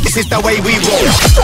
This is the way we roll.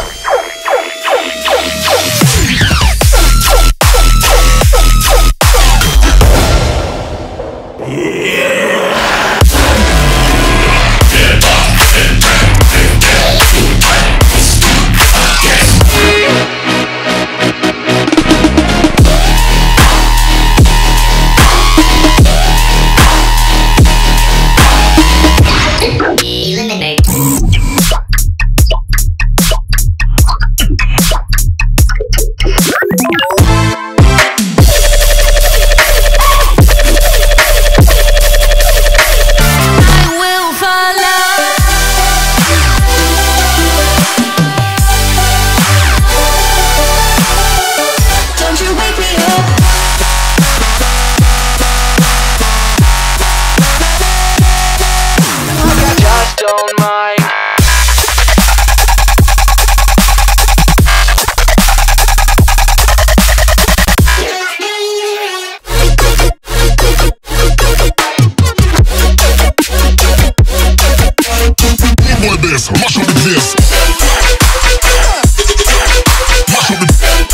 Mash up the place. Mash up the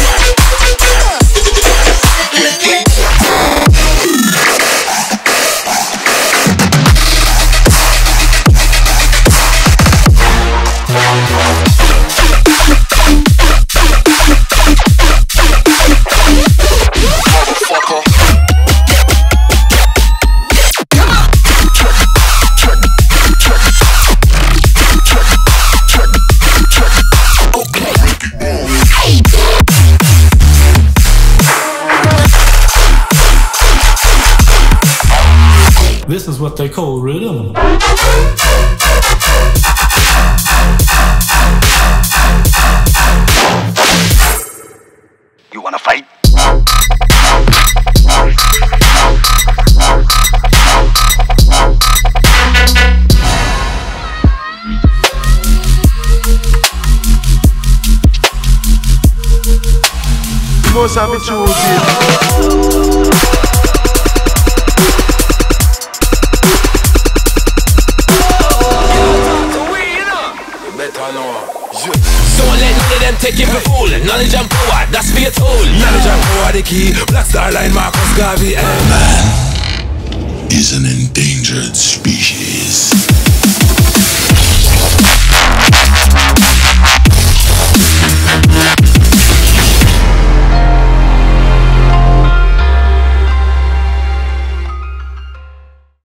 This is what they call rhythm. You wanna fight? You must have me choosing. Don't let none of them take you for fool. Knowledge and power, that's for your tool. Knowledge and power, the key. Black Star Line, Marcus Garvey. Man is an endangered species.